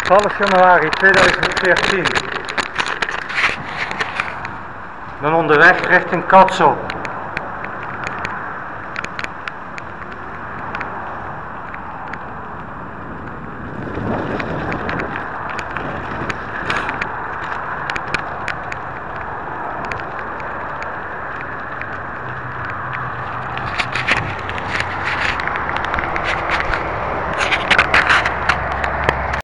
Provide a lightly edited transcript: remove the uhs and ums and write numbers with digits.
12 januari 2014. Ik ben onderweg richting Katsel.